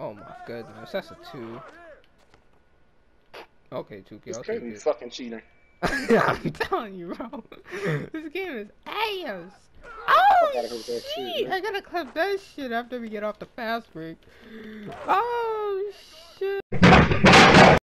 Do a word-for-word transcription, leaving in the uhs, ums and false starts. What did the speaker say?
Oh my goodness, that's a two. Okay, two kills. It's crazy fucking cheating. I'm telling you, bro. This game is ass. Oh I shit! shit, I gotta clip that shit after we get off the fast break. Oh shit!